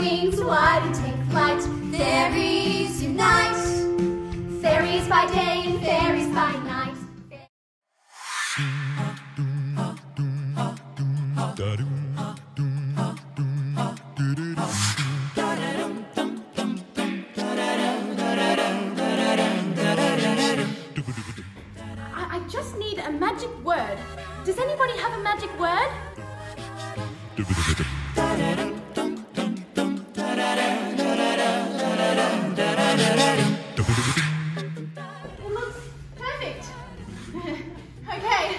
wings wide and take flight. Fairies unite. Fairies by day and fairies by night. I just need a magic word. Does anybody have a magic word? It looks perfect. Okay.